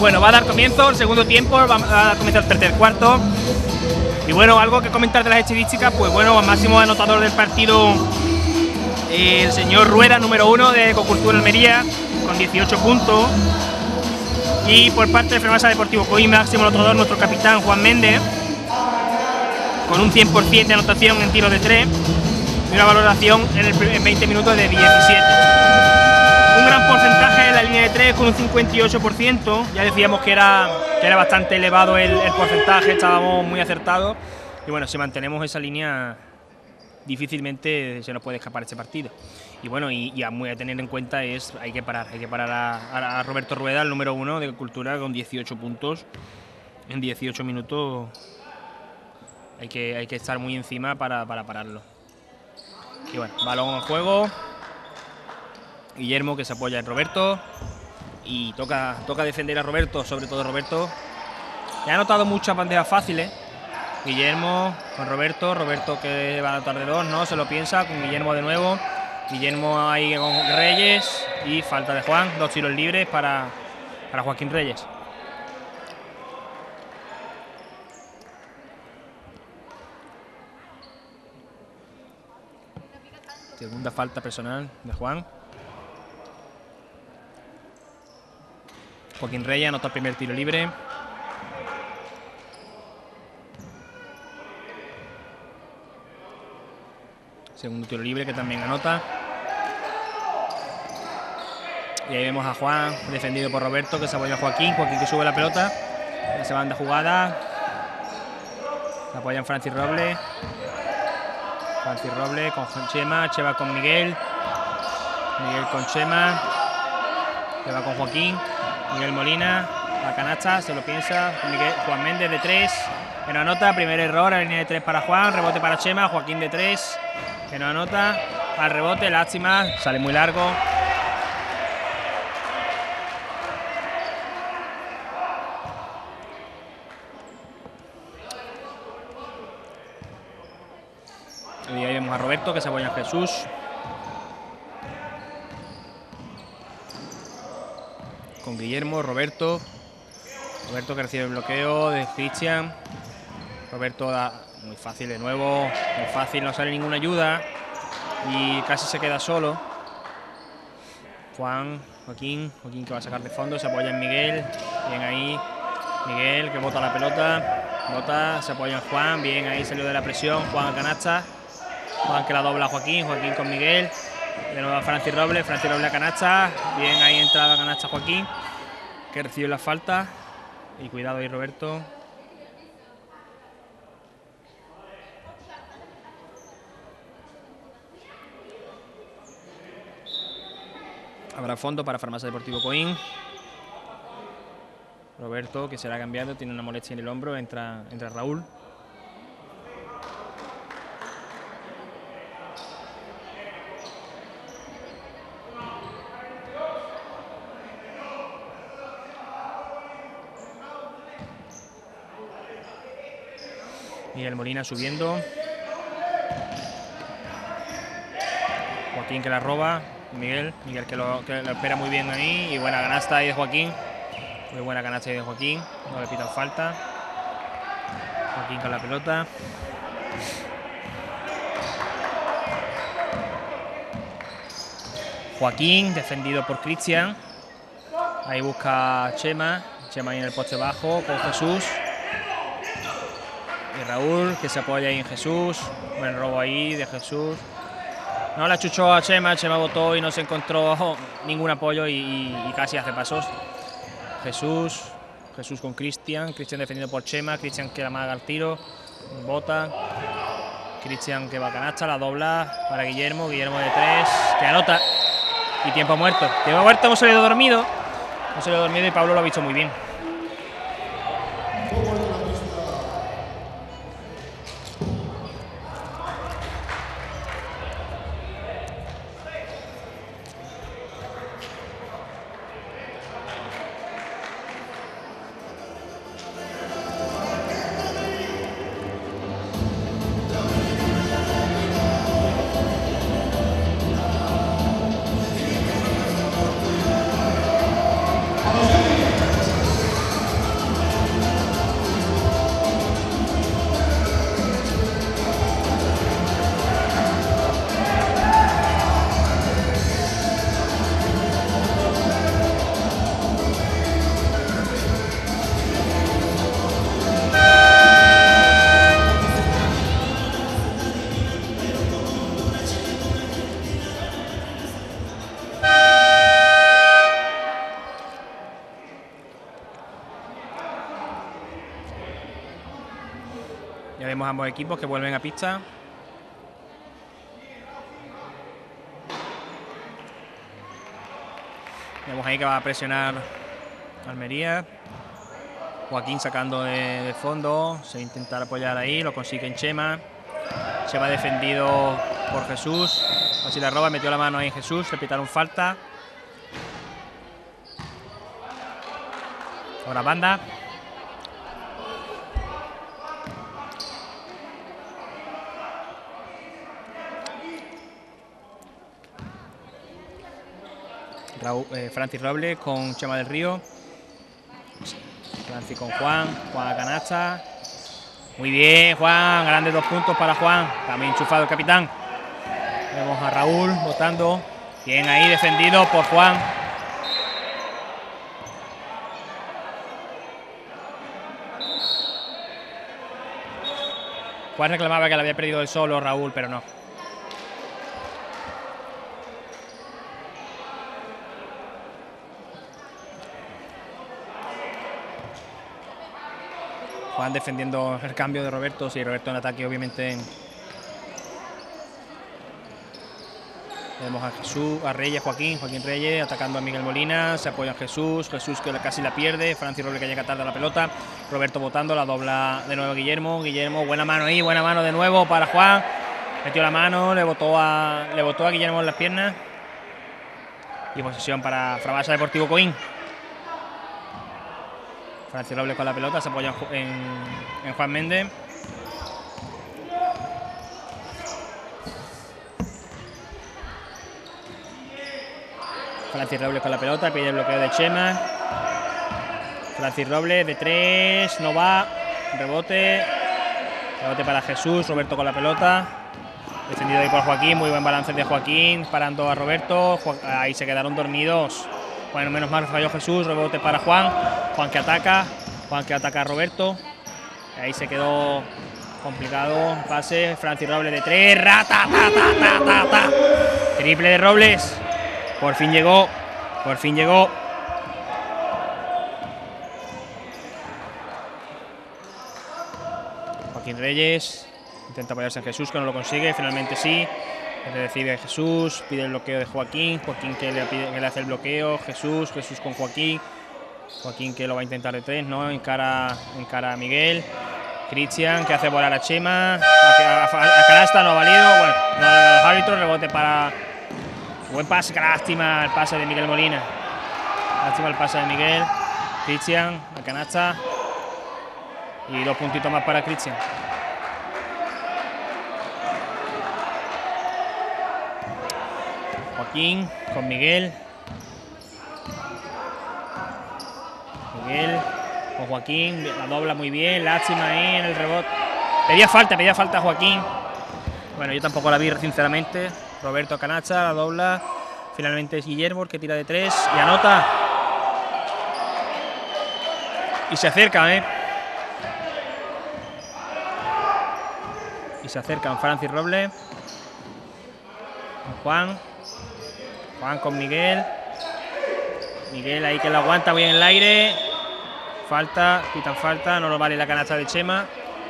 Bueno, va a dar comienzo el segundo tiempo, va a dar comienzo el tercer cuarto. Y bueno, algo que comentar de las estadísticas, pues bueno, máximo anotador del partido, el señor Rueda, número 1 de Ecocultura Almería, con 18 puntos. Y por parte de Femasa Deportivo Coín, máximo anotador nuestro capitán Juan Méndez, con un 100% de anotación en tiro de 3 y una valoración en 20 minutos de 17. Un gran porcentaje en la línea de 3 con un 58%. Ya decíamos que era bastante elevado el porcentaje, estábamos muy acertados. Y bueno, si mantenemos esa línea, difícilmente se nos puede escapar este partido. Y bueno, y muy a tener en cuenta hay que parar a Roberto Rueda, el número 1 de Cultura, con 18 puntos en 18 minutos. Hay que estar muy encima para pararlo. Y bueno, balón en juego. Guillermo, que se apoya en Roberto, y toca defender a Roberto, sobre todo Roberto. Ya ha anotado muchas bandejas fáciles. Guillermo con Roberto que va a anotar de 2, no se lo piensa, con Guillermo de nuevo. Guillermo ahí con Reyes y falta de Juan, 2 tiros libres para Joaquín Reyes. Segunda falta personal de Juan. Joaquín Reyes anota el primer tiro libre. Segundo tiro libre que también anota. Y ahí vemos a Juan, defendido por Roberto, que se apoya a Joaquín. Joaquín que sube la pelota. Ya se van de jugada. Se apoyan Francis Robles. Francis Robles con Chema. Chema con Miguel. Miguel con Chema. Chema con Joaquín. Miguel Molina, la canasta, se lo piensa. Juan Méndez de 3, que no anota. Primer error, a la línea de 3 para Juan. Rebote para Chema. Joaquín de 3, que no anota. Al rebote, lástima, sale muy largo. Y ahí vemos a Roberto, que se apoya en Jesús. Con Guillermo, Roberto que recibe el bloqueo de Cristian. Roberto da muy fácil de nuevo, muy fácil, no sale ninguna ayuda y casi se queda solo. Joaquín que va a sacar de fondo, se apoya en Miguel, bien ahí. Miguel que bota la pelota, se apoya en Juan, bien ahí, salió de la presión. Juan a canasta, Juan que la dobla a Joaquín con Miguel. De nuevo a Francis Robles a canasta. Bien ahí entrada a canasta Joaquín, que recibe la falta. Y cuidado ahí Roberto. Habrá fondo para Farmacia Deportivo Coín. Roberto, que será cambiado, tiene una molestia en el hombro, entra Raúl. Miguel Molina subiendo. Joaquín que la roba. Miguel que lo espera muy bien ahí. Y buena canasta ahí de Joaquín. Muy buena canasta ahí de Joaquín. No le pitan falta. Joaquín con la pelota. Joaquín defendido por Cristian. Ahí busca a Chema. Chema ahí en el poste bajo con Jesús. Y Raúl, que se apoya ahí en Jesús. Buen robo ahí de Jesús. No la chuchó a Chema, Chema botó y no se encontró ningún apoyo y casi hace pasos. Jesús con Cristian defendido por Chema. Cristian que la amaga al tiro. Bota. Cristian que va a canasta, la dobla para Guillermo de 3, que anota. Y tiempo muerto. Hemos salido dormido. Y Pablo lo ha visto muy bien. ambos equipos que vuelven a pista. Vemos ahí que va a presionar Almería. Joaquín sacando de fondo. Se va a intentar apoyar ahí. Lo consigue en Chema. Chema defendido por Jesús. Así la roba. Metió la mano ahí en Jesús. Le pitaron falta. Ahora banda. Francis Robles con Chema del Río. Francis con Juan. Juan a canasta. Muy bien, Juan. Grandes 2 puntos para Juan. También enchufado el capitán. Vemos a Raúl botando. Bien ahí, defendido por Juan. Juan reclamaba que le había perdido el solo Raúl, pero no. Juan defendiendo el cambio de Roberto. Sí, Roberto en ataque, obviamente. Vemos a Jesús, a Reyes, Joaquín Reyes atacando a Miguel Molina. Se apoya a Jesús que casi la pierde. Francis Robles que llega tarde a la pelota. Roberto botando, la dobla de nuevo Guillermo. Buena mano ahí, buena mano de nuevo para Juan. Metió la mano, le botó a Guillermo en las piernas. Y posesión para Frabasa Deportivo Coín. Francis Robles con la pelota, se apoya en Juan Méndez. Francis Robles con la pelota, pide el bloqueo de Chema. Francis Robles de 3, no va. Rebote para Jesús, Roberto con la pelota. Defendido ahí por Joaquín, muy buen balance de Joaquín, parando a Roberto. Ahí se quedaron dormidos. Bueno, menos mal falló Jesús, rebote para Juan. Juan que ataca a Roberto. Ahí se quedó complicado. Pase, Francis Robles de 3. Triple de Robles. Por fin llegó. Joaquín Reyes intenta apoyarse en Jesús, que no lo consigue. Finalmente sí. Le recibe a Jesús, pide el bloqueo de Joaquín que le hace el bloqueo. Jesús con Joaquín que lo va a intentar de 3, ¿no? Encara a Miguel. Cristian que hace volar a Chema. A canasta no ha valido. Bueno, no, los árbitros, rebote para. Buen pase, lástima el pase de Miguel Molina. Lástima el pase de Miguel. Cristian, a canasta. Y 2 puntitos más para Cristian. Joaquín con Miguel. Con Joaquín, la dobla muy bien, lástima ahí en el rebote. Pedía falta a Joaquín. Bueno, yo tampoco la vi, sinceramente. Roberto canasta, la dobla. Finalmente es Guillermo el que tira de 3 y anota. Y se acerca, Y se acercan Francis Robles. Con Juan con Miguel. Miguel ahí que la aguanta bien en el aire. Falta, pitan falta, no lo vale la canasta de Chema.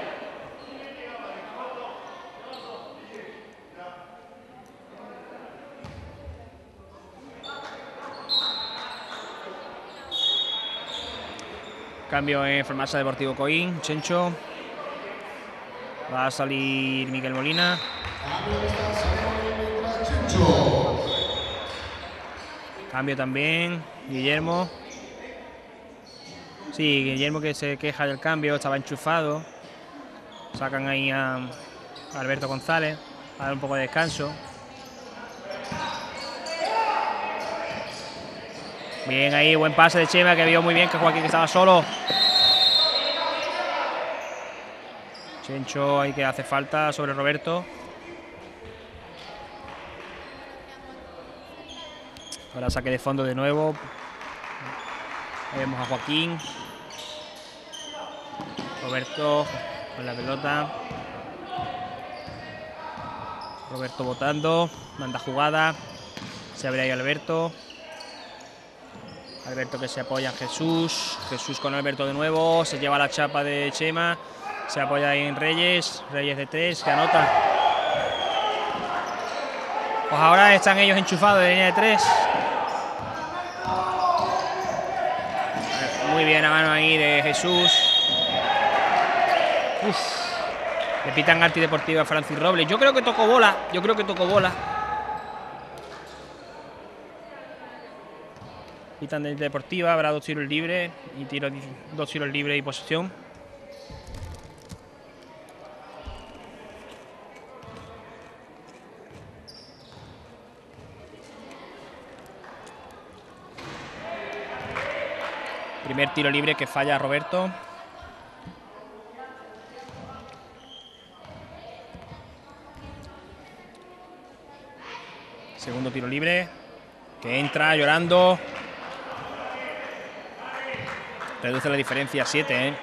Cambio en Farmasa Deportivo Coín, Chencho. Va a salir Miguel Molina. Cambio también, Guillermo. Sí, Guillermo que se queja del cambio, estaba enchufado. Sacan ahí a Alberto González a dar un poco de descanso. Bien ahí, buen pase de Chema que vio muy bien que Joaquín estaba solo. Chencho ahí que hace falta sobre Roberto. Ahora saque de fondo de nuevo. Ahí vemos a Joaquín. Roberto con la pelota. Roberto botando. Manda jugada. Se abre ahí Alberto. Alberto que se apoya en Jesús. Jesús con Alberto de nuevo. Se lleva la chapa de Chema. Se apoya ahí en Reyes. Reyes de 3, que anota. Pues ahora están ellos enchufados de línea de 3. Muy bien a mano ahí de Jesús. Uf. Le pitan antideportiva a Francis Robles. Yo creo que tocó bola. Pitan de deportiva. Habrá 2 tiros libres. Y 2 tiros libres y posesión. Primer tiro libre que falla Roberto. Segundo tiro libre, que entra llorando. Reduce la diferencia a 7,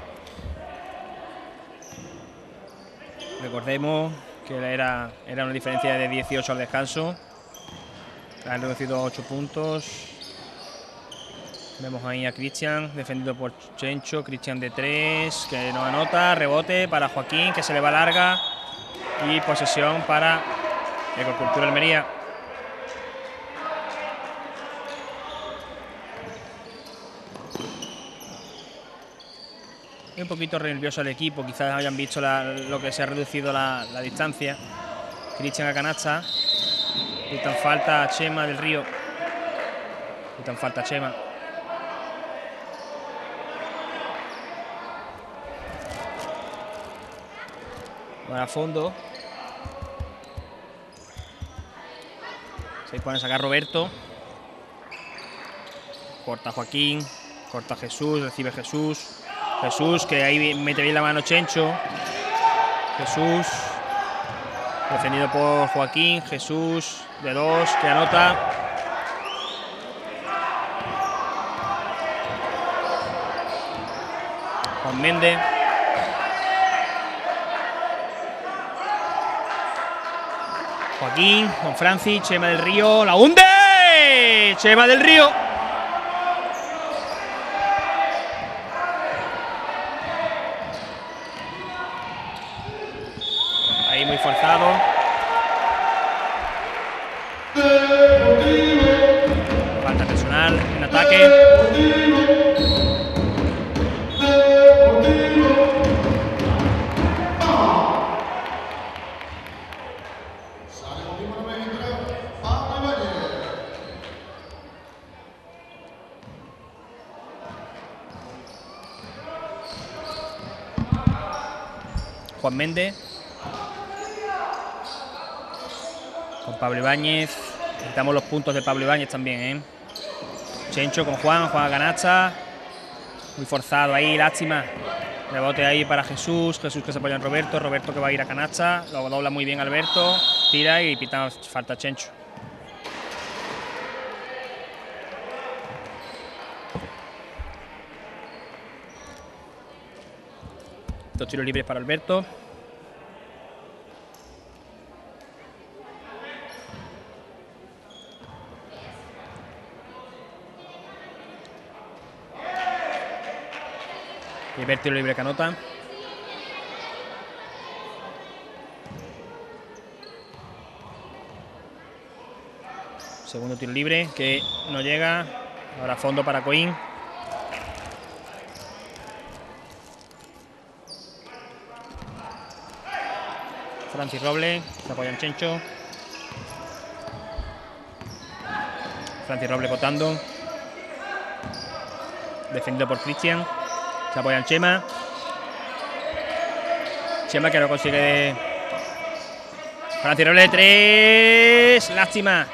Recordemos que era una diferencia de 18 al descanso. Han reducido 8 puntos. Vemos ahí a Cristian, defendido por Chencho. Cristian de 3, que no anota. Rebote para Joaquín, que se le va larga. Y posesión para Ecocultura Almería. Y un poquito nervioso el equipo, quizás hayan visto lo que se ha reducido la distancia. Cristian a canasta. Quitan falta a Chema del Río. Quitan falta a Chema. Van a fondo. Se pueden sacar Roberto. Corta Joaquín. Corta Jesús. Recibe Jesús. Jesús, que ahí mete bien la mano Chencho. Jesús. Defendido por Joaquín. Jesús de 2, que anota. Juan Méndez. Joaquín, con Francis, Chema del Río. ¡La hunde! Chema del Río. Ahí muy forzado. Falta personal en ataque. Juan Méndez con Pablo Ibáñez. Necesitamos los puntos de Pablo Ibáñez también, Chencho con Juan a canasta. Muy forzado ahí, lástima. Rebote ahí para Jesús. Jesús que se apoya en Roberto. Roberto que va a ir a canasta. Lo dobla muy bien Alberto. Tira y pita falta a Chencho. Dos tiros libres para Alberto. Primer tiro libre que anota. Segundo tiro libre que no llega. Ahora fondo para Coín. Francis Robles, se apoya en Chencho. Francis Robles botando. Defendido por Cristian. Se apoya en Chema. Chema que no consigue. Francis Robles 3. Lástima.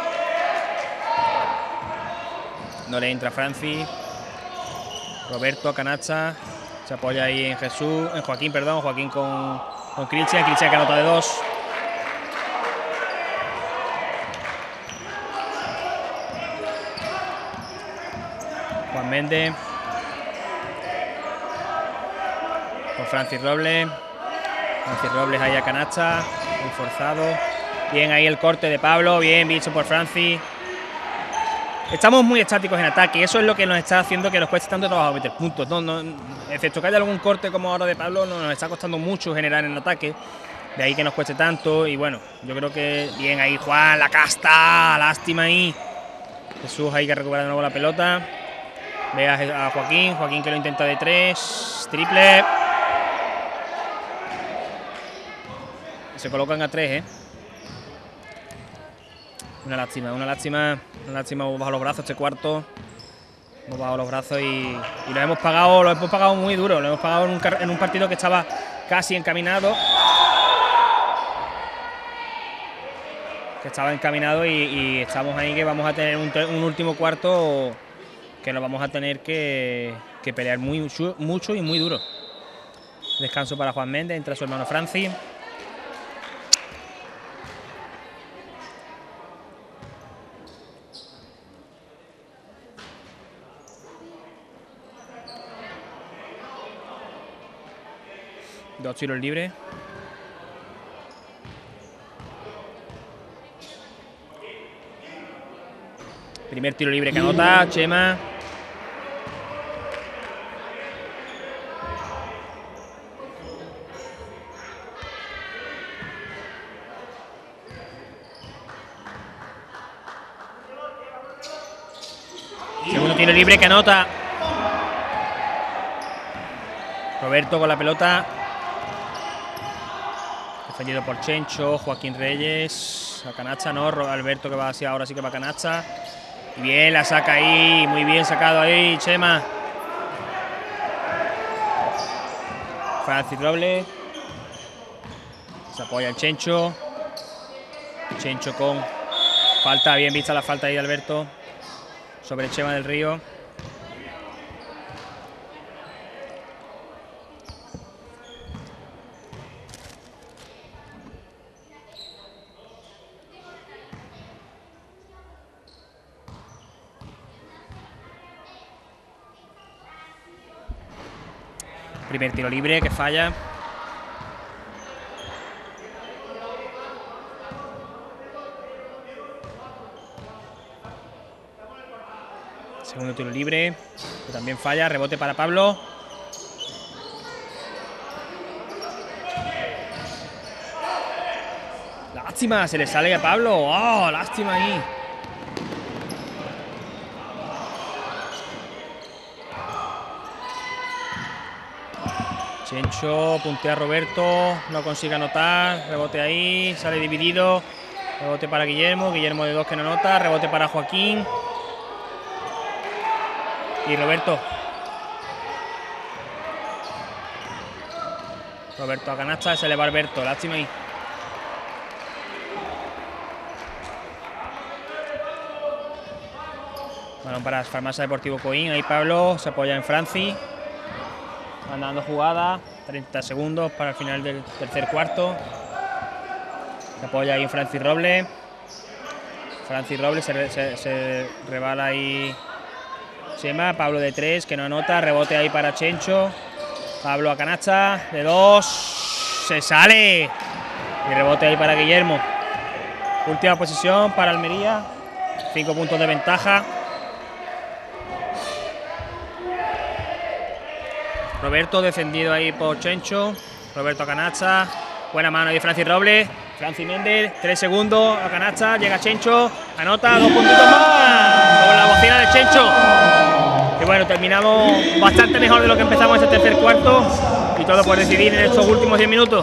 No le entra Francis. Roberto, canasta. Se apoya ahí en Jesús. En Joaquín, perdón. Joaquín con Cristian. Cristian que anota de 2. Juan Méndez. Con Francis Robles. Francis Robles ahí a canasta. Muy forzado. Bien ahí el corte de Pablo. Bien visto por Francis. Estamos muy estáticos en ataque, eso es lo que nos está haciendo que nos cueste tanto trabajo meter puntos. Excepto que haya algún corte como ahora de Pablo, nos está costando mucho generar en ataque. De ahí que nos cueste tanto. Y bueno, yo creo que bien ahí Juan, la casta, lástima ahí. Jesús ahí que recupera de nuevo la pelota. Ve a Joaquín, Joaquín que lo intenta de 3, triple. Se colocan a 3, Una lástima, hemos bajado los brazos este cuarto. Hemos bajado los brazos y lo hemos pagado muy duro. Lo hemos pagado en un partido que estaba casi encaminado. Y estamos ahí que vamos a tener un último cuarto que lo vamos a tener que pelear mucho y muy duro. Descanso para Juan Méndez, entra su hermano Francis. Dos tiros libres. Primer tiro libre que anota Chema. Segundo tiro libre que anota Roberto con la pelota. Defendido por Chencho, Joaquín Reyes. A canasta, no, Alberto que va hacia ahora, sí que va a canasta. Y bien, la saca ahí, muy bien sacado ahí, Chema. Francis Roble. Se apoya el Chencho. Chencho con falta, bien vista la falta ahí de Alberto. Sobre Chema del Río. Primer tiro libre que falla. Segundo tiro libre que también falla. Rebote para Pablo. Lástima, se le sale a Pablo. ¡Oh, lástima ahí! Chencho puntea a Roberto, no consigue anotar, rebote ahí, sale dividido, rebote para Guillermo, Guillermo de 2 que no anota, rebote para Joaquín y Roberto. Roberto a canasta, se le va Alberto, lástima ahí. Balón para Farmacia Deportivo Coín, ahí Pablo se apoya en Francis. Mandando jugada, 30 segundos para el final del tercer cuarto. Se apoya ahí en Francis Roble. Francis Roble se rebala ahí Chema. Pablo de 3 que no anota, rebote ahí para Chencho. Pablo a canasta, de 2, se sale. Y rebote ahí para Guillermo. Última posición para Almería, 5 puntos de ventaja. Roberto defendido ahí por Chencho. Roberto a canasta. Buena mano de Francis Robles. Francis Méndez, 3 segundos a canasta. Llega Chencho. Anota 2 puntitos más. Con la bocina de Chencho. Y bueno, terminamos bastante mejor de lo que empezamos este tercer cuarto. Y todo por decidir en estos últimos 10 minutos.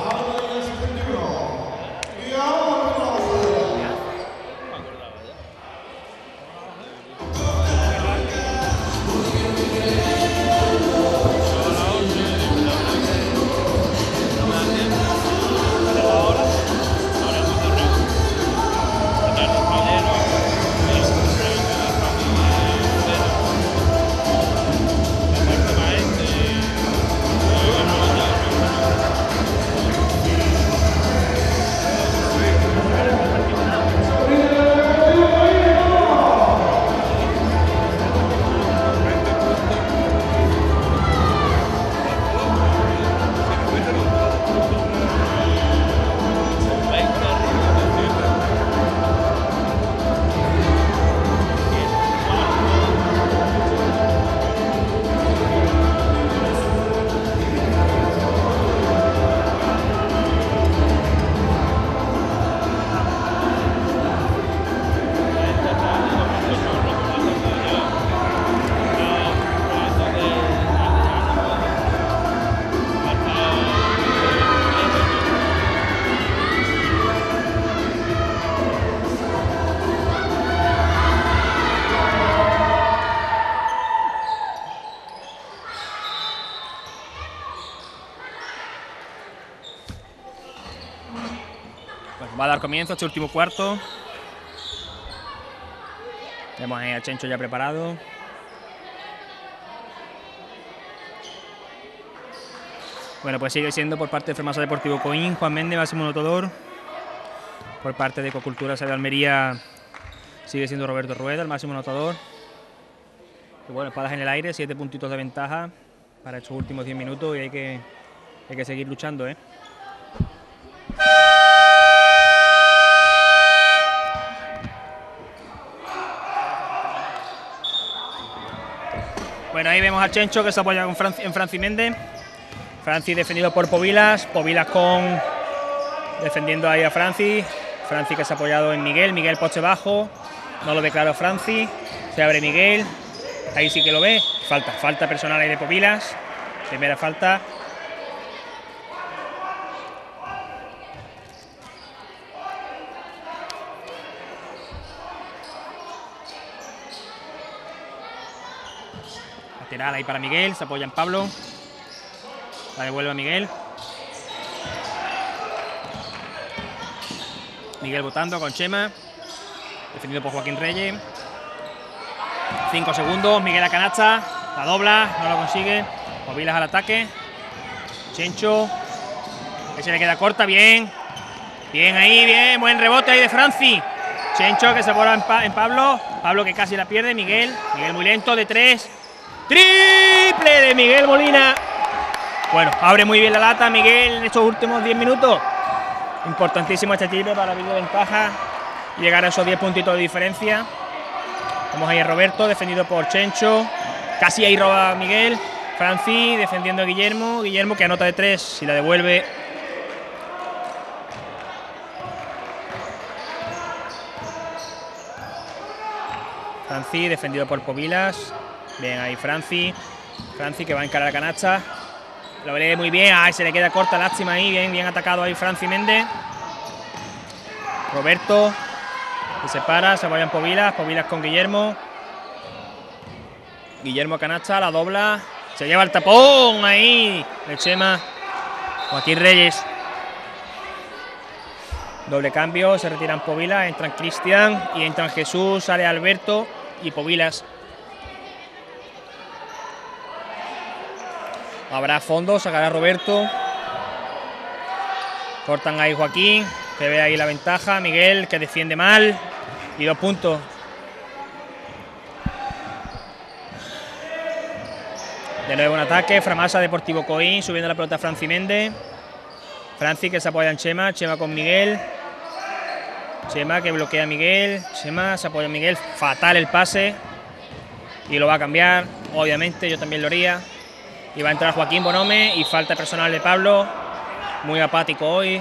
Bueno, va a dar comienzo este último cuarto. Vemos ahí a Chencho ya preparado. Bueno, pues sigue siendo por parte de Fermasa Deportivo Coín, Juan Méndez, máximo anotador. Por parte de Ecocultura de Almería sigue siendo Roberto Rueda, el máximo anotador. Y bueno, espadas en el aire, 7 puntitos de ventaja para estos últimos 10 minutos y hay que seguir luchando, ¿eh? Bueno, ahí vemos a Chencho que se apoya en Franci Méndez. Franci defendido por Povilas, Povilas defendiendo ahí a Franci. Franci que se ha apoyado en Miguel, Miguel poste bajo, no lo declaró Franci, se abre Miguel, ahí sí que lo ve, falta personal ahí de Povilas, primera falta. Lateral ahí para Miguel, se apoya en Pablo, la devuelve a Miguel. Miguel votando con Chema, defendido por Joaquín Reyes. 5 segundos, Miguel a canasta, la dobla, no lo consigue. Povilas al ataque. Chencho, que se le queda corta, bien. Bien ahí, bien, buen rebote ahí de Franci. Chencho que se pone en Pablo, Pablo que casi la pierde, Miguel muy lento, de 3. Triple de Miguel Molina. Bueno, abre muy bien la lata Miguel en estos últimos 10 minutos. Importantísimo este triple para abrir de ventaja y llegar a esos 10 puntitos de diferencia. Vamos ahí a Roberto, defendido por Chencho. Casi ahí roba a Miguel. Franci defendiendo a Guillermo. Guillermo que anota de 3 y la devuelve. Franci defendido por Povilas. Bien ahí Franci. Franci que va a encarar a canasta. Lo lee muy bien, ay, se le queda corta, lástima ahí, bien atacado ahí Franci Méndez. Roberto, que se para, se vayan Povilas con Guillermo. Guillermo canasta, la dobla, se lleva el tapón ahí, el Chema. Joaquín Reyes. Doble cambio, se retiran Povilas, entran Cristian y entran Jesús, sale Alberto y Povilas. Habrá fondo, sacará Roberto. Cortan ahí Joaquín, que ve ahí la ventaja. Miguel que defiende mal. Y 2 puntos. De nuevo un ataque. Fermasa Deportivo Coín, subiendo la pelota a Franci Méndez. Franci que se apoya en Chema. Chema con Miguel. Chema que bloquea a Miguel. Chema se apoya en Miguel. Fatal el pase. Y lo va a cambiar. Obviamente, yo también lo haría. Y va a entrar Joaquín Bonome y falta personal de Pablo. Muy apático hoy.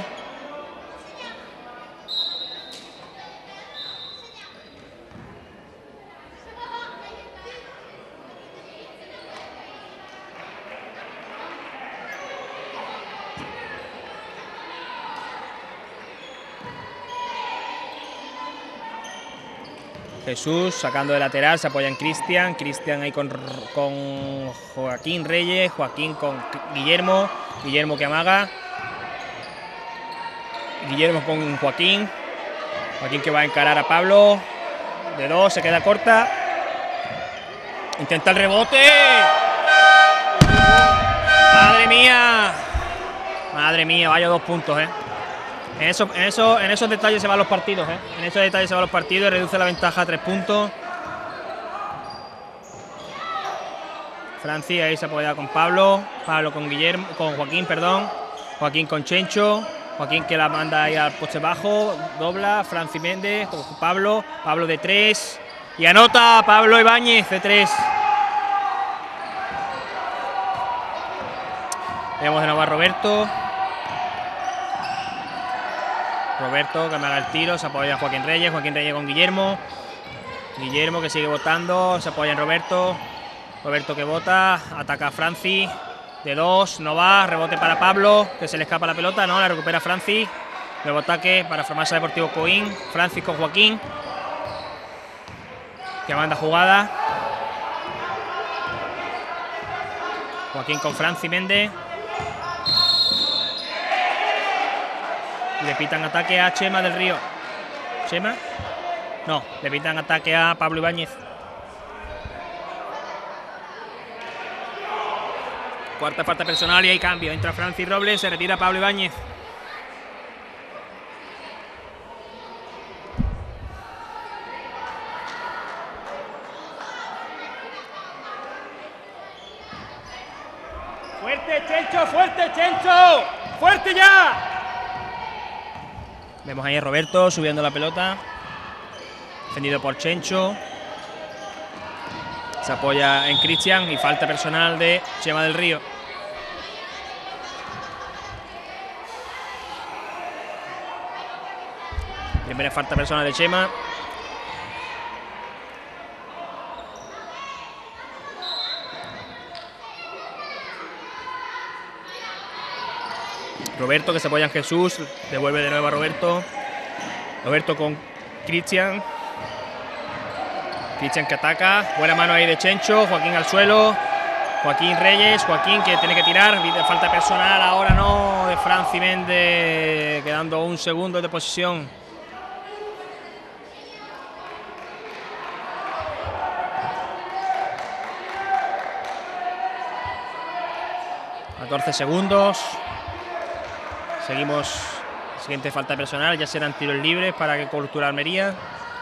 Jesús sacando de lateral, se apoya en Cristian. Cristian ahí con Joaquín Reyes. Joaquín con Guillermo. Guillermo que amaga. Guillermo con Joaquín. Joaquín que va a encarar a Pablo. De 2, se queda corta. Intenta el rebote. ¡Madre mía! Madre mía, vaya 2 puntos, En esos detalles se van los partidos, En esos detalles se van los partidos y reduce la ventaja a 3 puntos. Franci ahí se apoya con Pablo. Pablo con Guillermo, con Joaquín, perdón. Joaquín con Chencho. Joaquín que la manda ahí al poste bajo. Dobla. Franci Méndez con Pablo. Pablo de 3. Y anota Pablo Ibáñez de 3. Vemos de nuevo a Roberto. Roberto que me haga el tiro, se apoya en Joaquín Reyes con Guillermo. Guillermo que sigue votando, se apoya en Roberto. Roberto que vota, ataca a Franci. De 2, no va, rebote para Pablo, que se le escapa la pelota, no, la recupera Franci. Nuevo ataque para Fermasa Deportivo Coín. Franci con Joaquín, que manda jugada. Joaquín con Franci Méndez. Y le pitan ataque a Chema del Río. ¿Chema? No, le pitan ataque a Pablo Ibáñez. Cuarta falta personal y hay cambio. Entra Francis Robles, se retira Pablo Ibáñez. ¡Fuerte, Chencho! ¡Fuerte, Chencho! ¡Fuerte ya! Vemos ahí a Roberto subiendo la pelota. Defendido por Chencho. Se apoya en Cristian y falta personal de Chema del Río. Primera falta personal de Chema. Roberto, que se apoya en Jesús, devuelve de nuevo a Roberto. Roberto con Cristian. Cristian que ataca, buena mano ahí de Chencho. Joaquín al suelo, Joaquín Reyes. Joaquín que tiene que tirar, falta personal, ahora no, de Franci Méndez, quedando un segundo de posición. ...14 segundos... Seguimos, siguiente falta personal, ya serán tiros libres para que Cultura Almería.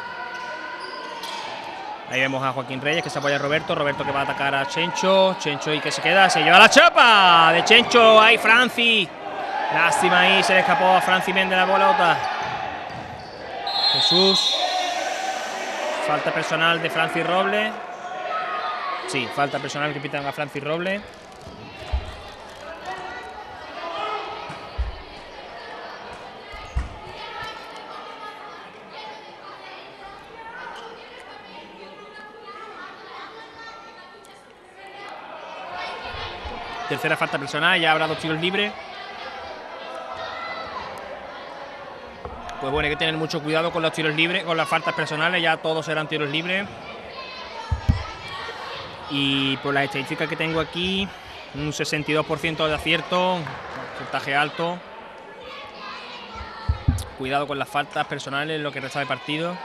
Ahí vemos a Joaquín Reyes que se apoya a Roberto, Roberto que va a atacar a Chencho, Chencho y que se queda, se lleva la chapa de Chencho, ahí Franci. Lástima ahí, se le escapó a Franci Méndez la pelota. Jesús. Falta personal de Francis Robles. Sí, falta personal que pitan a Francis Robles. Tercera falta personal, ya habrá 2 tiros libres. Pues bueno, hay que tener mucho cuidado con los tiros libres, con las faltas personales, ya todos serán tiros libres. Y por las estadísticas que tengo aquí, un 62% de acierto, un porcentaje alto. Cuidado con las faltas personales en lo que resta de partido.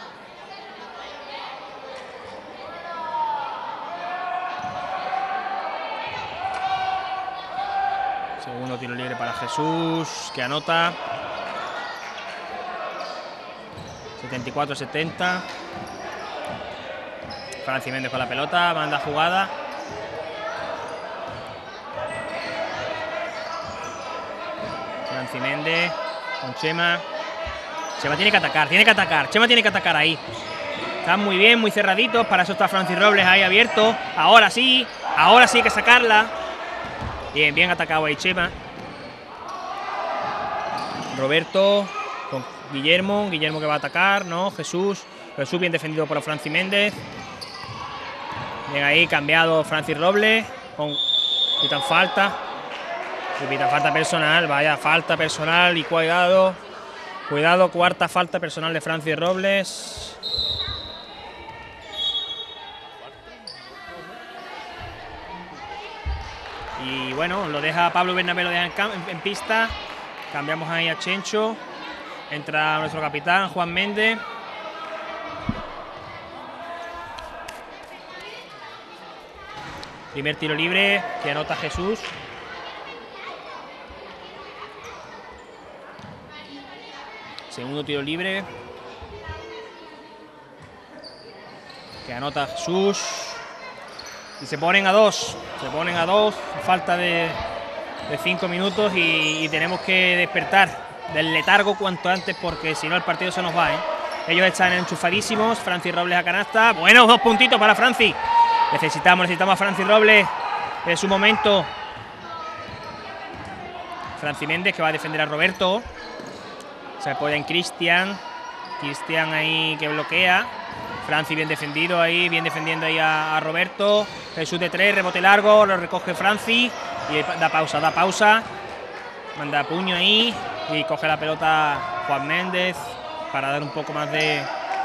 Segundo tiro libre para Jesús, que anota. 74-70. Franci Méndez con la pelota, manda jugada. Franci Méndez con Chema. Chema tiene que atacar, Chema tiene que atacar ahí. Están muy bien, muy cerraditos, para eso está Francis Robles ahí abierto. Ahora sí hay que sacarla. Bien, bien atacado ahí Chema. Roberto con Guillermo que va a atacar, ¿no? Jesús bien defendido por Franci Méndez. Bien ahí, cambiado Francis Robles. Pitan falta. Y pitan falta personal, vaya falta personal y cuidado. Cuidado, cuarta falta personal de Francis Robles. Y bueno, lo deja Pablo Bernabé, lo deja en pista. Cambiamos ahí a Chencho. Entra nuestro capitán, Juan Méndez. Primer tiro libre que anota Jesús. Segundo tiro libre que anota Jesús. Y se ponen a 2. Falta de 5 minutos y tenemos que despertar del letargo cuanto antes, porque si no el partido se nos va, ¿eh? Ellos están enchufadísimos. Francis Robles a canasta. Bueno, 2 puntitos para Francis. Necesitamos a Francis Robles en su momento. Franci Méndez que va a defender a Roberto. Se apoya en Cristian. Cristian ahí que bloquea. Franci bien defendido ahí, bien defendiendo ahí a Roberto. Jesús de 3, rebote largo, lo recoge Franci y da pausa. Manda puño ahí y coge la pelota Juan Méndez para dar un poco más de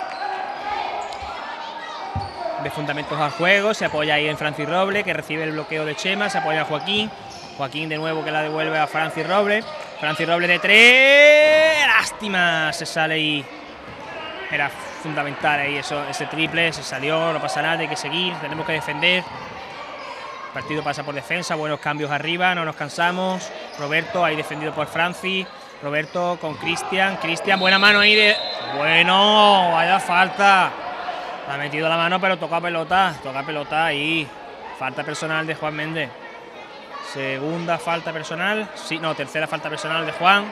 fundamentos al juego. Se apoya ahí en Francis Robles, que recibe el bloqueo de Chema. Se apoya a Joaquín de nuevo, que la devuelve a Francis Robles. Francis Robles de 3. Lástima, se sale y era fundamental ahí ese triple, se salió, no pasa nada, hay que seguir, tenemos que defender. El partido pasa por defensa, buenos cambios arriba, no nos cansamos. Roberto ahí defendido por Francis. Roberto con Cristian. Cristian, buena mano ahí de... Bueno, vaya falta. Ha metido la mano, pero toca pelota. Toca pelota ahí. Falta personal de Juan Méndez. Segunda falta personal. Sí, no, tercera falta personal de Juan.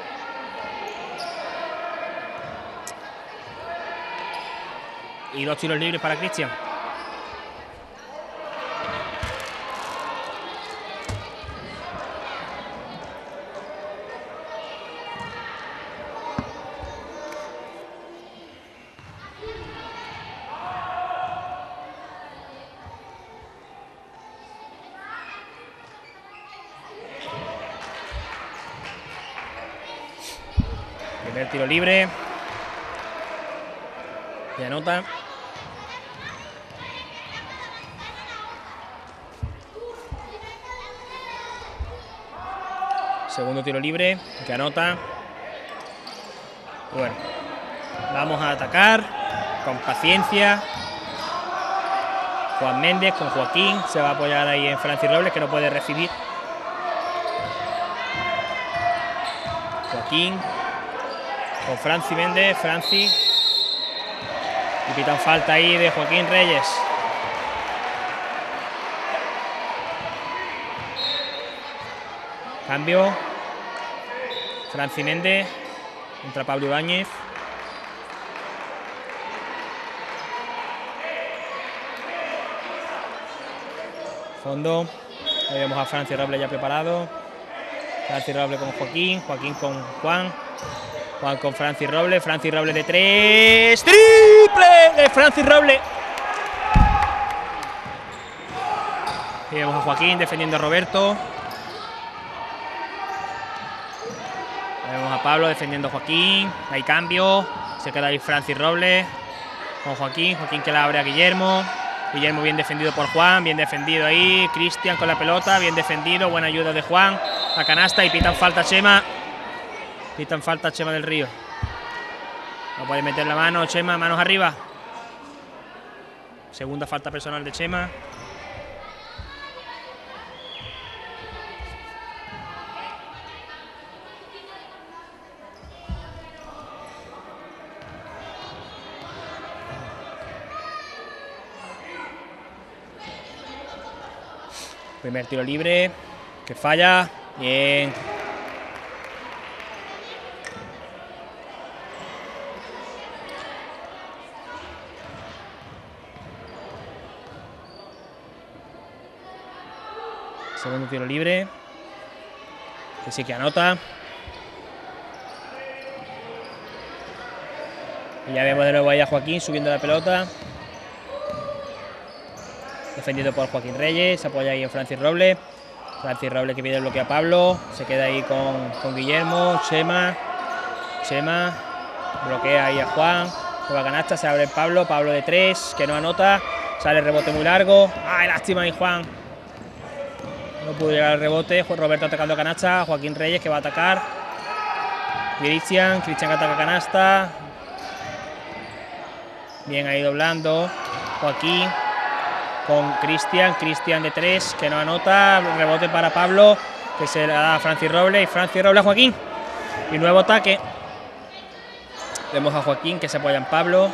Y 2 tiros libres para Cristian. Primer tiro libre. Y anota. Segundo tiro libre, que anota. Bueno, vamos a atacar con paciencia. Juan Méndez con Joaquín. Se va a apoyar ahí en Francis Robles, que no puede recibir. Joaquín con Francis Méndez. Francis. Y pitan falta ahí de Joaquín Reyes. Cambio. Francis Méndez contra Pablo Ibáñez. Fondo. Ahí vemos a Francis Robles ya preparado. Francis Robles con Joaquín. Joaquín con Juan. Juan con Francis Robles. Francis Robles de 3. ¡Triple de Francis Robles! Ahí vemos a Joaquín defendiendo a Roberto. Vemos a Pablo defendiendo a Joaquín. Hay cambio. Se queda ahí Francis Robles con Joaquín. Joaquín que la abre a Guillermo. Guillermo bien defendido por Juan. Bien defendido ahí. Cristian con la pelota. Bien defendido. Buena ayuda de Juan. La canasta y pitan falta Chema. Pitan falta Chema del Río. No puede meter la mano Chema. Manos arriba. Segunda falta personal de Chema. Primer tiro libre, que falla. Bien. Segundo tiro libre, que sí que anota. Y ya vemos de nuevo ahí a Joaquín subiendo la pelota. Defendido por Joaquín Reyes, se apoya ahí en Francis Robles. Francis Robles que pide el bloqueo a Pablo. Se queda ahí con Guillermo. Chema bloquea ahí a Juan. Nueva canasta, se abre Pablo. Pablo de 3, que no anota. Sale el rebote muy largo. ¡Ay, lástima ahí Juan! No pudo llegar al rebote. Roberto atacando canasta. Joaquín Reyes que va a atacar. Cristian que ataca canasta. Bien ahí doblando. Joaquín con Cristian de 3, que no anota. Rebote para Pablo, que se la da a Francis Robles. Y Francis Robles a Joaquín. Y nuevo ataque. Vemos a Joaquín que se apoya en Pablo.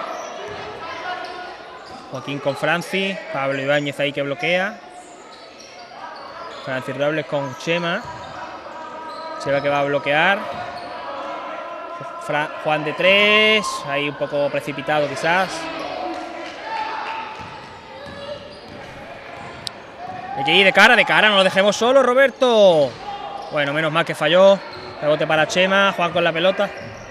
Joaquín con Francis. Pablo Ibáñez ahí que bloquea. Francis Robles con Chema. Chema que va a bloquear. Juan de 3. Ahí un poco precipitado quizás. Hay que ir de cara, no lo dejemos solo, Roberto. Bueno, menos mal que falló. Rebote para Chema, Juan con la pelota.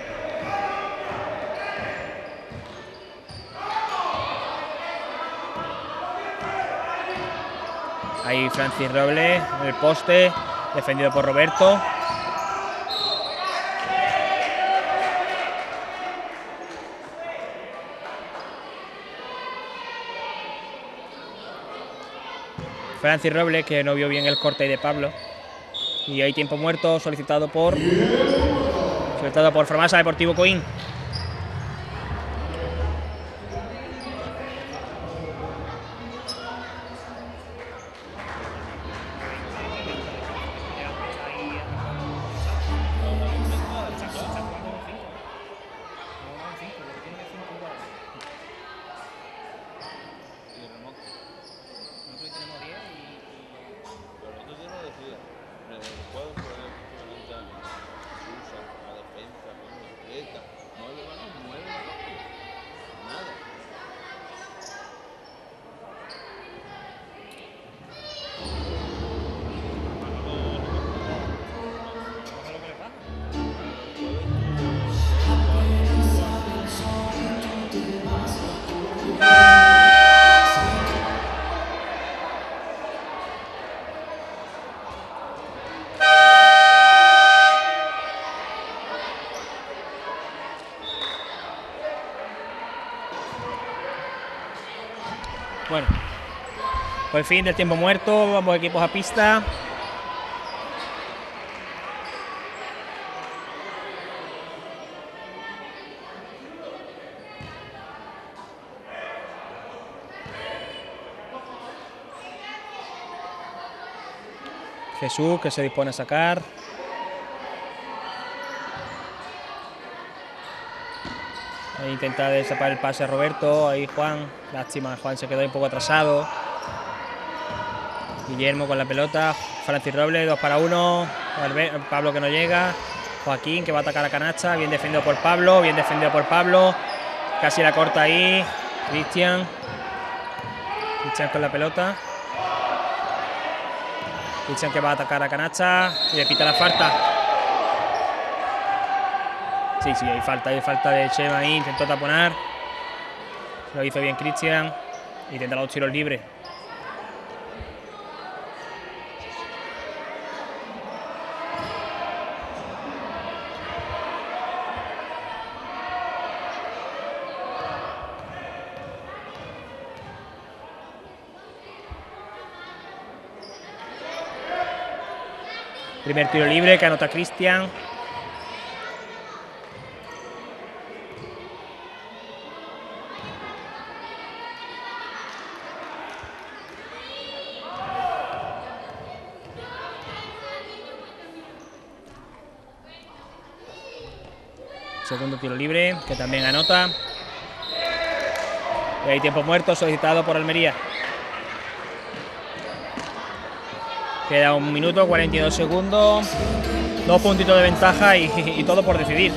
Ahí Francis Robles en el poste, defendido por Roberto. Francis Robles, que no vio bien el corte de Pablo. Y hay tiempo muerto solicitado por Farmasa Deportivo Coín. Bueno, por el fin del tiempo muerto, ambos equipos a pista. Jesús, que se dispone a sacar. Ahí intenta destapar el pase a Roberto. Ahí Juan. Lástima, Juan se quedó un poco atrasado. Guillermo con la pelota. Francis Robles, 2 para 1. Pablo que no llega. Joaquín que va a atacar a canasta. Bien defendido por Pablo. Bien defendido por Pablo. Casi la corta ahí. Cristian. Cristian con la pelota. Cristian que va a atacar a canasta. Y le pita la falta. Sí, hay falta de Chema ahí. Intentó taponar. Lo hizo bien Cristian. Y tendrá los tiros libres. Primer tiro libre que anota Cristian. Segundo tiro libre que también anota. Y hay tiempo muerto solicitado por Almería. Queda 1 minuto 42 segundos. 2 puntitos de ventaja y todo por decidir.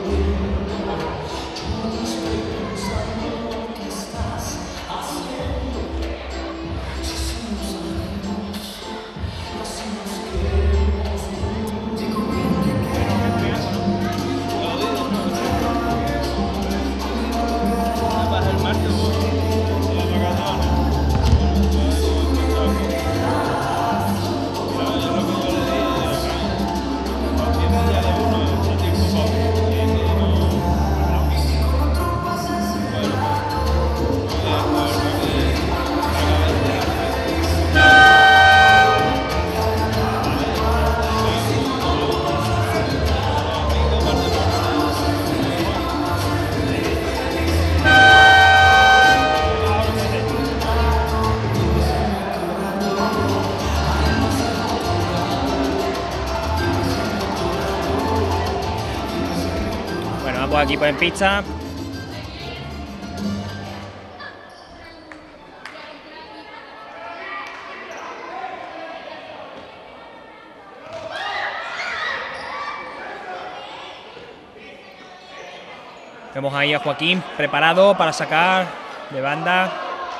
Equipo en pista. Vemos ahí a Joaquín preparado para sacar de banda.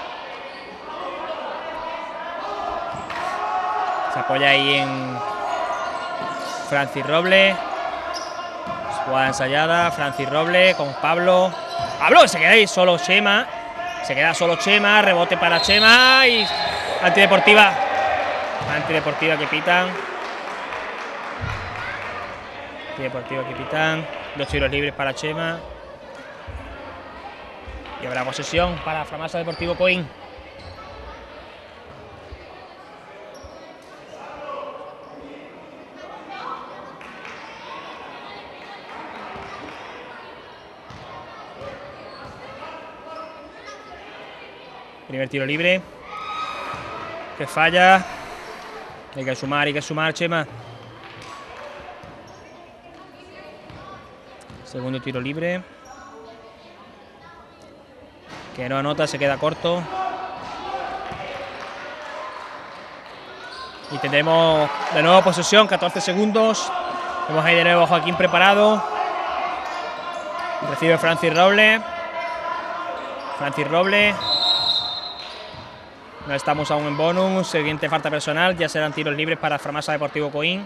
Se apoya ahí en Francis Robles. Jugada ensayada, Francis Robles con Pablo. Pablo se queda ahí solo Chema. Se queda solo Chema, rebote para Chema y antideportiva. Antideportiva que pitan. Antideportiva que pitan. 2 tiros libres para Chema. Y habrá posesión para Farmasa Deportivo Coín. Primer tiro libre. Que falla. Hay que sumar, Chema. Segundo tiro libre. Que no anota, se queda corto. Y tendremos de nuevo posesión, 14 segundos. Vemos ahí de nuevo a Joaquín preparado. Recibe Francis Roble. No estamos aún en bonus. Siguiente falta personal. Ya serán tiros libres para Farmasa Deportivo Coín.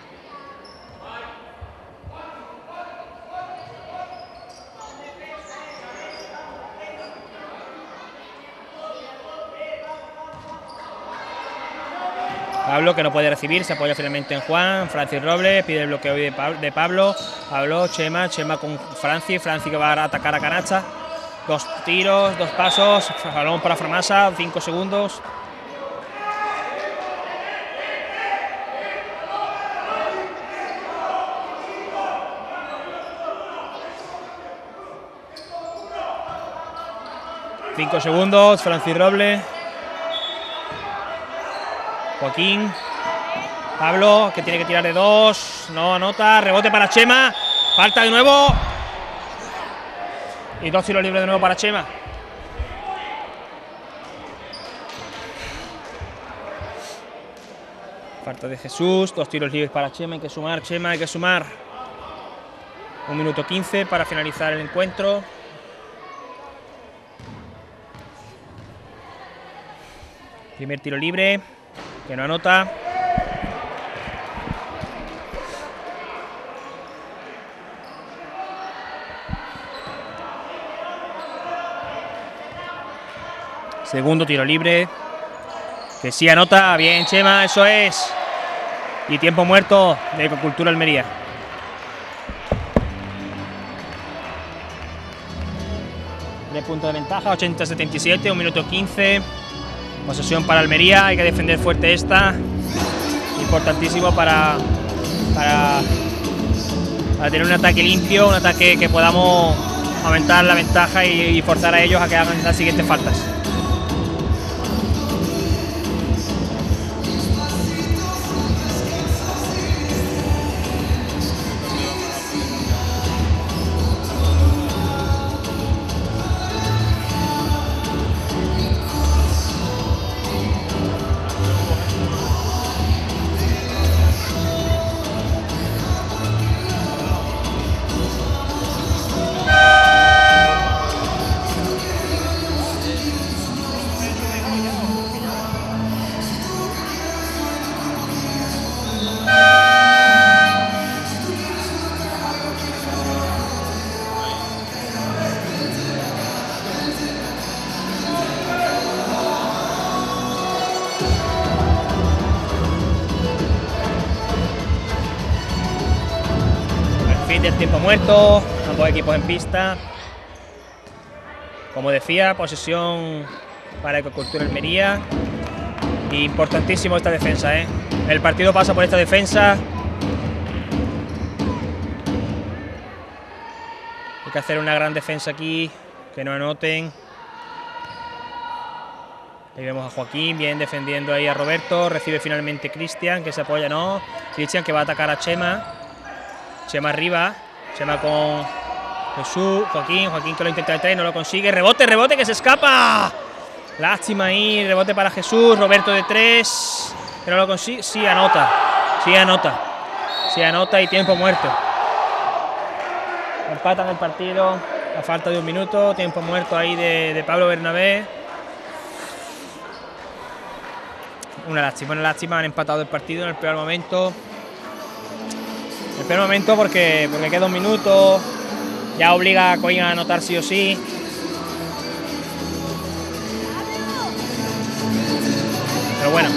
Pablo, que no puede recibir, se apoya finalmente en Juan. Francis Robles pide el bloqueo de Pablo. Chema con Francis que va a atacar a Canacha. 2 tiros, 2 pasos. Balón para Farmasa, 5 segundos. Francis Robles. Joaquín. Pablo, que tiene que tirar de 2. No anota. Rebote para Chema. Falta de nuevo. Y 2 tiros libres de nuevo para Chema. Falta de Jesús. 2 tiros libres para Chema. Hay que sumar, Chema. Hay que sumar. 1 minuto 15 para finalizar el encuentro. Primer tiro libre. Que no anota. Segundo tiro libre. Que sí anota. Bien, Chema, eso es. Y tiempo muerto de Ecocultura Almería. De punto de ventaja, 80-77, 1 minuto 15. Posesión para Almería, hay que defender fuerte esta. Importantísimo para tener un ataque limpio, un ataque que podamos aumentar la ventaja y forzar a ellos a que hagan las siguientes faltas. Del tiempo muerto, ambos equipos en pista. Como decía, posesión para Ecocultura Almería. Importantísimo esta defensa, ¿eh? El partido pasa por esta defensa. Hay que hacer una gran defensa aquí, que no anoten. Ahí vemos a Joaquín, bien defendiendo ahí a Roberto. Recibe finalmente Cristian, que se apoya, no. Cristian que va a atacar a Chema. Chema arriba, Chema con Jesús, Joaquín que lo intenta de 3, no lo consigue, rebote que se escapa. Lástima ahí, rebote para Jesús, Roberto de 3, que no lo consigue, sí anota y tiempo muerto. Empatan el partido a falta de 1 minuto, tiempo muerto ahí de Pablo Bernabé. Una lástima, han empatado el partido en el peor momento. Porque queda 1 minuto, ya obliga a Coín a anotar sí o sí. Pero bueno,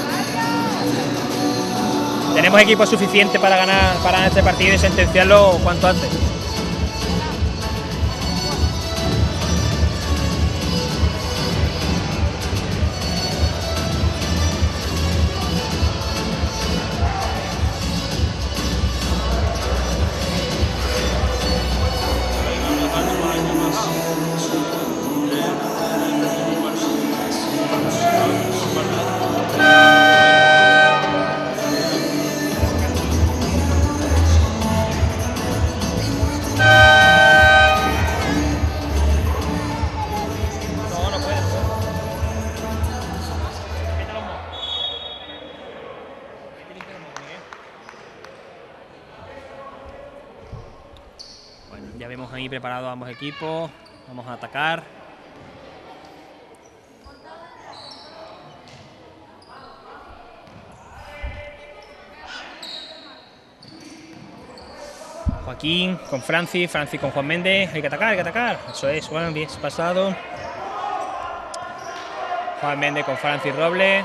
tenemos equipo suficiente para ganar este partido y sentenciarlo cuanto antes. Ya vemos ahí preparados ambos equipos. Vamos a atacar. Joaquín con Francis, Francis con Juan Méndez. Hay que atacar, hay que atacar. Eso es, bueno, bien pasado. Juan Méndez con Francis Robles.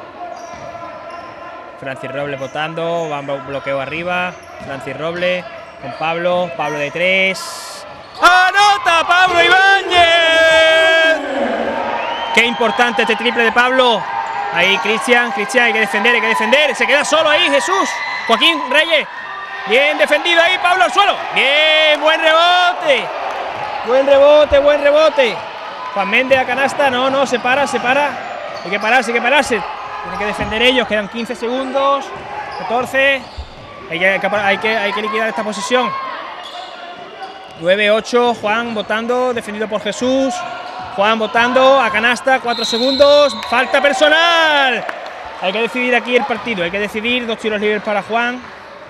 Francis Robles votando. Va bloqueo arriba. Francis Robles con Pablo. Pablo de 3. ¡Anota Pablo Ibáñez! Qué importante este triple de Pablo. Ahí Cristian, hay que defender, hay que defender. Se queda solo ahí Jesús. Joaquín Reyes. Bien defendido ahí, Pablo al suelo. Bien, buen rebote. Buen rebote, buen rebote. Juan Méndez a canasta. No, no, se para, se para. Hay que pararse, hay que pararse. Tienen que defender ellos. Quedan 15 segundos. 14. Hay que liquidar esta posición. 9-8. Juan votando, defendido por Jesús. Juan votando a canasta. 4 segundos. Falta personal. Hay que decidir aquí el partido. Hay que decidir. 2 tiros libres para Juan.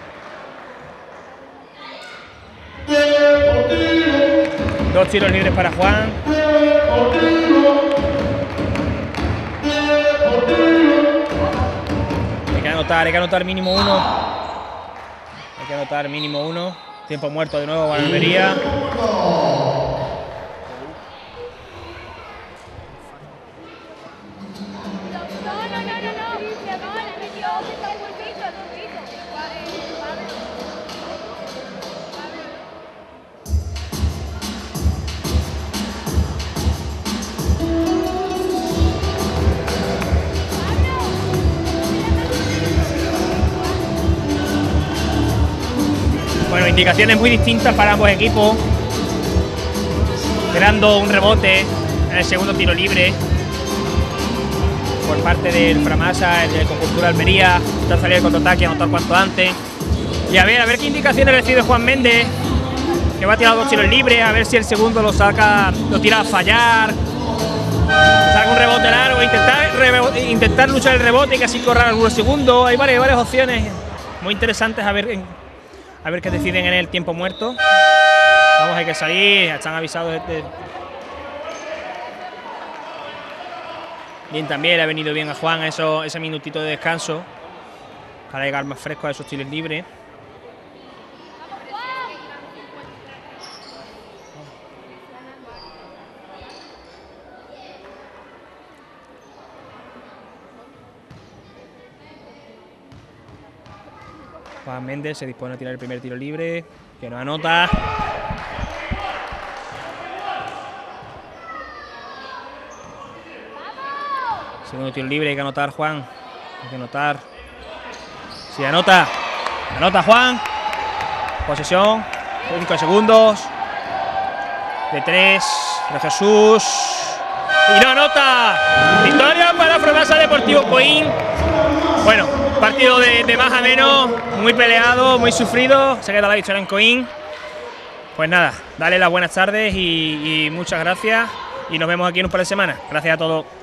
2 tiros libres para Juan. Hay que anotar mínimo 1. Hay que anotar mínimo 1. Tiempo muerto de nuevo, Barbería. Bueno, indicaciones muy distintas para ambos equipos. Esperando un rebote en el segundo tiro libre por parte del Framasa, el de Concultura Almería. Está saliendo el contraataque, anotar cuanto antes. Y a ver qué indicaciones recibe Juan Méndez, que va a tirar 2 tiros libres, a ver si el segundo lo saca, lo tira a fallar. Saca un rebote largo, intentar luchar el rebote y casi correr algunos segundos. Hay varias opciones muy interesantes a ver qué deciden en el tiempo muerto. Vamos, hay que salir, están avisados. Bien, también le ha venido bien a Juan ese minutito de descanso para llegar más fresco a esos tiros libres. Juan Méndez se dispone a tirar el primer tiro libre, que no anota. Segundo tiro libre, hay que anotar, Juan. Hay que anotar. Sí, anota. Anota, Juan. Posesión. 5 segundos. De 3. De Jesús. Y no anota. Victoria para Framasa Deportivo Coín. Bueno, partido de más a menos. Muy peleado, muy sufrido. Se queda la victoria en Coín. Pues nada, dale las buenas tardes y muchas gracias. Y nos vemos aquí en un par de semanas. Gracias a todos.